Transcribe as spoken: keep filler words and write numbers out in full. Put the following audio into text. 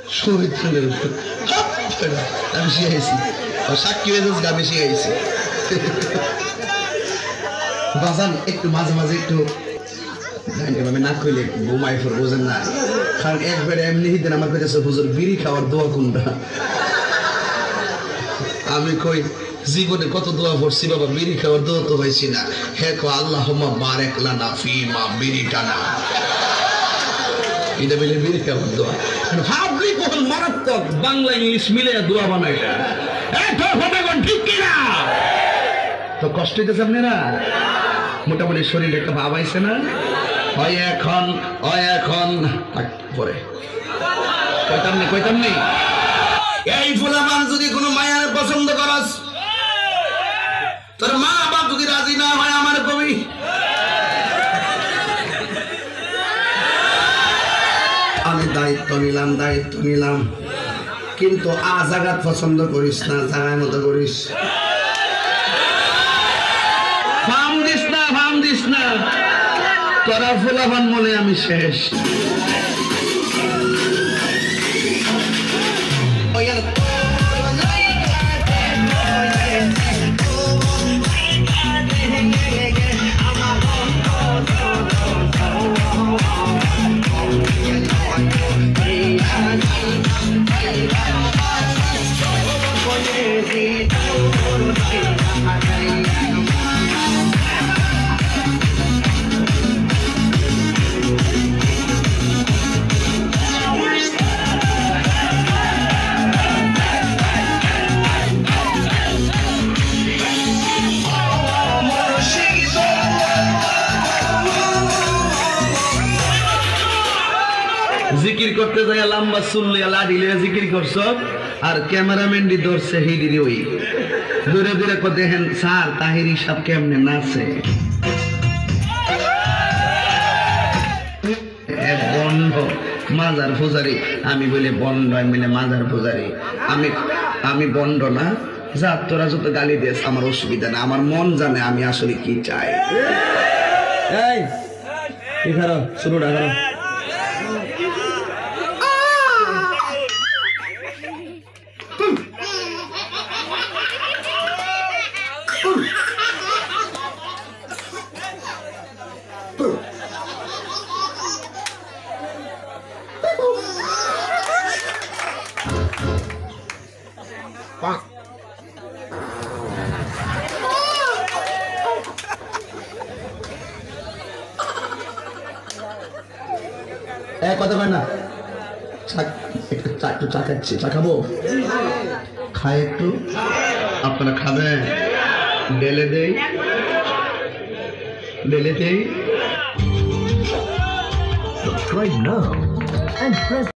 আমি শিখাইছি সাক্ষী হয়ে যাচ্ছে আমি শিখাইছি বাজান একটু মাঝে মাঝে একটু এভাবে না কইলে ঘুমাই ফোর বোঝেন না কারণ একবারে এমনি দিন আমার কাছে হুজুর বিড়ি খাওয়ার দোয়া কোনটা আমি কই জীবনে কত দোয়া পড়ছি বাবা বিড়ি খাওয়ার দোয়া তো হয়েছি না হে কো আল্লাহুম্মা বারিক লানা ফিমা বিড়ি টানা এটা বলে বিড়ি খাওয়ার দোয়া ভাবলি কত মারাত্মক বাংলা ইংলিশ মিলে দোয়া বানায় এটা এটা ফটাগন ঠিক কিনা তো কষ্ট হইতেছে আপনারা মোটামুটি শরীরে একটা ভাব আইছে না হয় এখন হয় এখন পরে কইতাম নি কইতাম নি এই ফুলামান যদি কোনো মায়ের পছন্দ করস তোর মা বাপ যদি রাজি না হয় আমার কবি আমি দায়িত্ব নিলাম দায়িত্ব নিলাম কিন্তু আ জায়গা পছন্দ করিস না জায়গায় মতো করিস ফাম দিস না ফাম দিস না তোরা ফুলাবান বলে আমি শেষ জিকির করতে যাই লম্বা চুল্লি লাঠি লিয়ে জিকির করছ আর ক্যামেরাম্যান দি ধরছে হিডিরি ওই দূরে দূরে কো দেখেন স্যার তাহিরি সব কেমনে নাচে এক বন্ধ মাজার পূজারি আমি বলি বন্ড আমি বলে মাজার পূজারি আমি আমি বন্ড না যা তোরা যত গালি দিস আমার অসুবিধা না আমার মন জানে আমি আসলে কি চাই এই এখানে শুরু না করো কথা হয় না একটু একটু চা খাচ্ছি চা খাবো খাই একটু আপনারা খাবেন ডেলে দেই ডেলে দেই